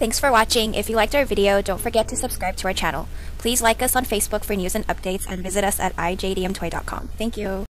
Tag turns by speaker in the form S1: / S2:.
S1: Thanks for watching. If you liked our video, don't forget to subscribe to our channel. Please like us on Facebook for news and updates and visit us at iJDMTOY.com. Thank you.